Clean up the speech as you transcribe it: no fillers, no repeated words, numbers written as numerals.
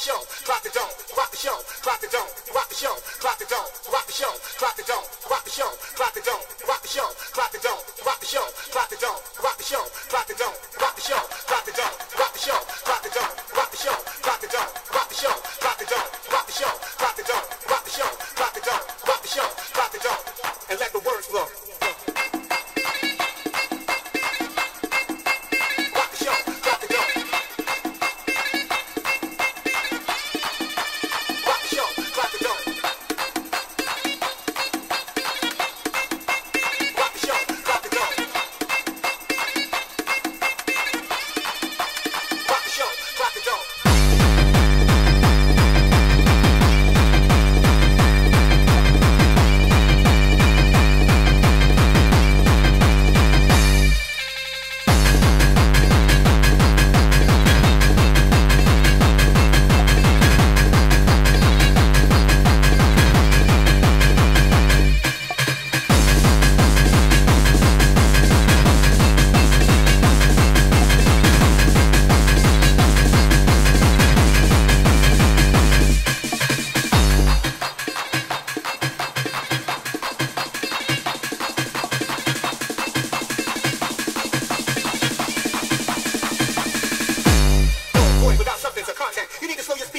show, rock the dome, rock the show, rock the dome, rock the show, rock the dome, rock the show, rock the dome, rock the show, rock the dome, rock the show, rock the dome, rock the show, rock the dome, rock the show, rock the dome, rock the show, rock the dome, rock the show, rock the dome, rock the show, rock the dome, rock the show, rock the dome, rock the show, rock the dome, rock the show, rock the dome, rock the show, rock the dome, and let the words flow. You need to slow your speed.